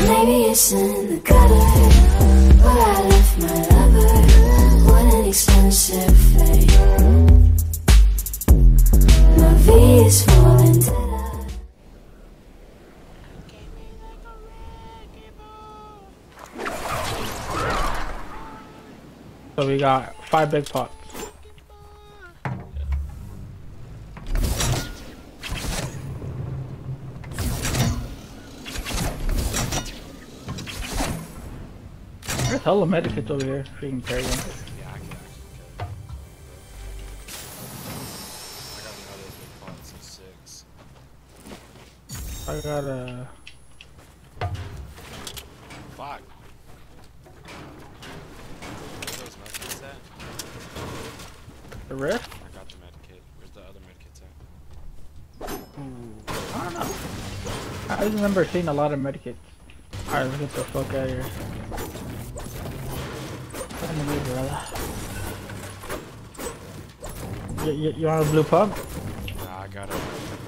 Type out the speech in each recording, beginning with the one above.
Maybe it's in the gutter where I left my lover. What an expensive fate. My V is for vendetta. So we got 5 big pots. There's hella medikits over here. Freaking carry them. Yeah, I can actually kill. I got another big pot, so 6. I got a. Fuck. Where's those medkits at? The rift? I got the medkit. Where's the other medkits at? I don't know. I just remember seeing a lot of medikits. Alright, let's get the fuck out of here. You want a blue pump? Nah, I got it.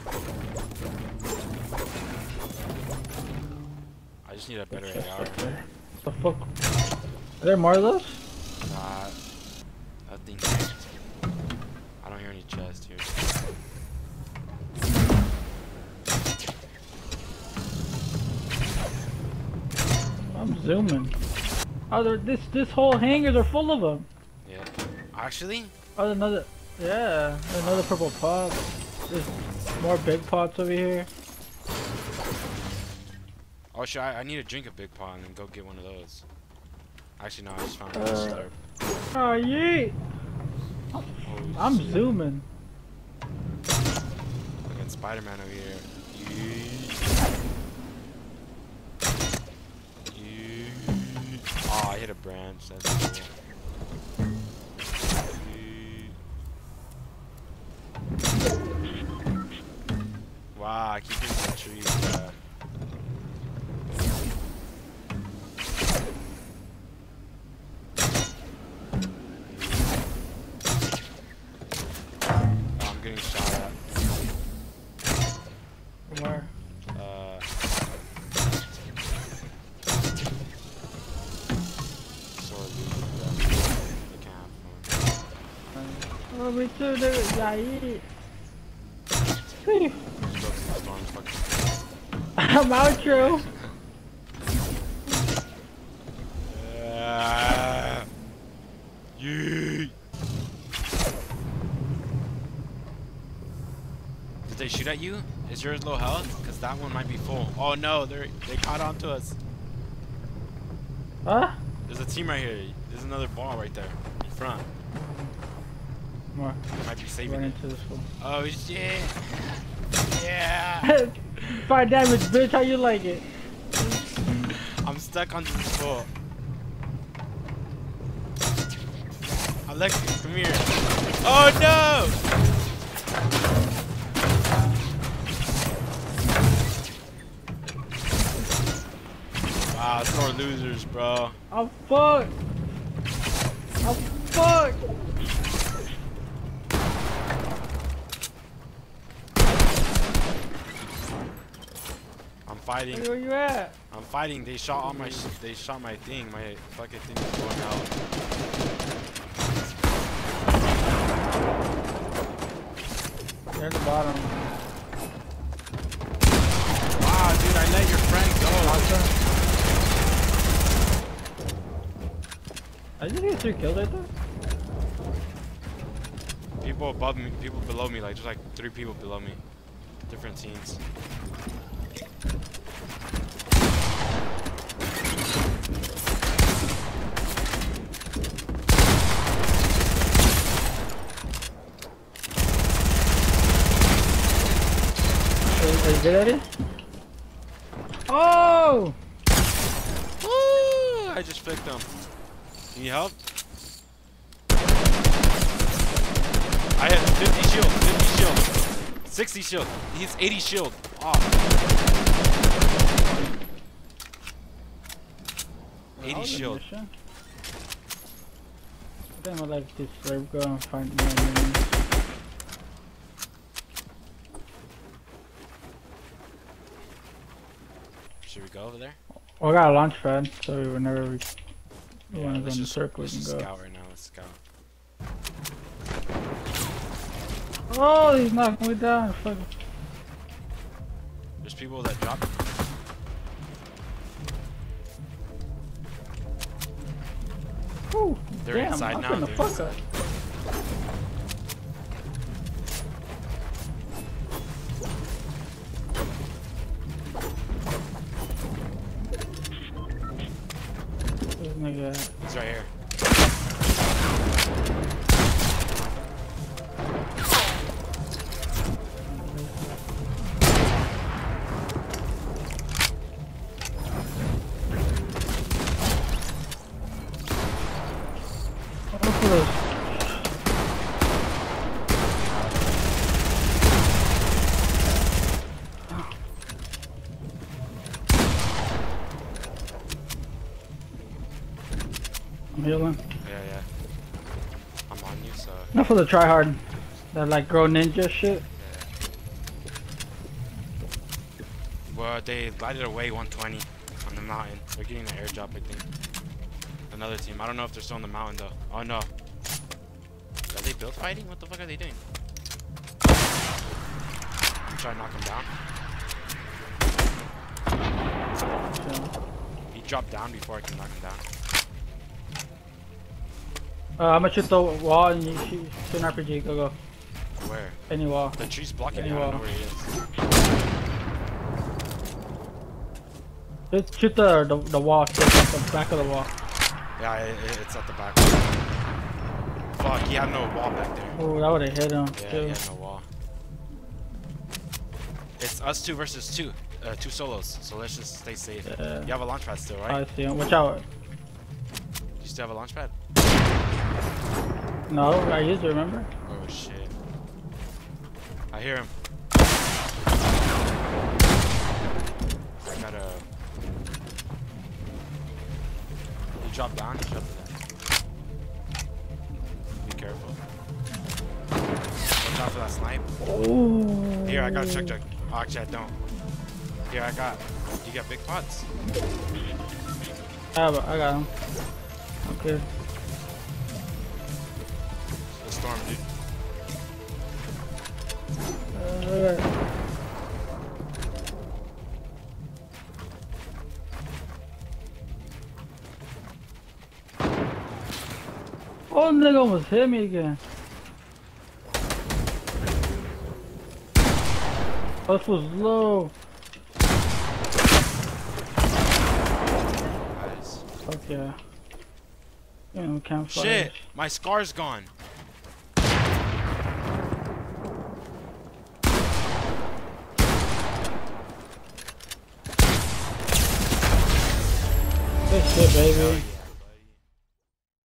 I just need a better AR. The fuck? Are there more of those? Nah, nothing. I don't hear any chests here. I'm zooming. Oh, this whole hangars are full of them. Yeah. Actually? Oh, another. Yeah, another purple pot. There's more big pots over here. Oh shit, I need to drink a big pot and then go get one of those. Actually, no, I just found one slurp. Oh, yeet! I'm zooming. Look at Spider-Man over here. Yeet. Oh, I hit a branch. That's cool. Wow, I keep hitting the trees. I'm getting shot at. Where? Oh, me too, dude. Yeah, eat. I'm outro. Yeet. Did they shoot at you? Is yours low health? Because that one might be full. Oh no, they caught on to us. Huh? There's a team right here. There's another ball right there in front. More. Might be saving Run it. into this one. Oh shit. Yeah. 5 damage, bitch. How you like it? I'm stuck on this foot. Alexis, come here. Oh no! Wow, sore losers, bro. I'm fucked. I'm fucked. I'm fighting. Hey, where you at? I'm fighting. They shot all my. They shot my thing. My fucking thing is going out. They're at the bottom. Wow, dude, I let your friend go. I just get 3 kills right there. People above me, people below me, like there's like 3 people below me. Different teams. Are you good at it? Oh! Woo! I just flicked him. Need help? I had 50 shield, 50 shield, 60 shield. He's 80 shield. Oh. 80 shield. I think I like this. We're going to find more enemies. Should we go over there? Well, I got a launch pad, so whenever we Yeah, want to go let's in the just, circle, we let's can just go. scout right now. Let's scout. Oh, he's knocking me down. Fuck. There's people that drop. Whew, They're damn, inside I'm now. finna They're fuck inside. up. This nigga. He's right here. Look for this. I'm healing. Yeah. I'm on you, so. Not for the tryhard. That like grow ninja shit. Well, they lighted away 120 on the mountain. They're getting an airdrop, I think. Another team. I don't know if they're still on the mountain though. Oh no. Are they build fighting? What the fuck are they doing? I'm trying to knock him down. He dropped down before I can knock him down. I'm gonna shoot the wall and you shoot an RPG. Go. Where? Any wall. The tree's blocking Any me. I don't know wall. where he is. Just shoot the wall. Shoot the back of the wall. Yeah, it's at the back. Fuck, he had no wall back there. Oh, that would've hit him. Yeah, too. he had no wall. It's us two versus two. Two solos. So let's just stay safe. Yeah. You have a launch pad still, right? I see him. Watch out. You still have a launch pad? No, I used to remember. Oh shit. I hear him. I gotta. He dropped down. He dropped down. Be careful. Watch out for that snipe. Oh. Here, I got a trick jug. Oh, actually, I don't. Here, I got. You got big pots. I got him. Okay. The storm, dude. Oh, nigga almost hit me again. This was low. Nice. Fuck yeah. Campfire. Shit! My scar's gone. Good shit, baby. Hell yeah.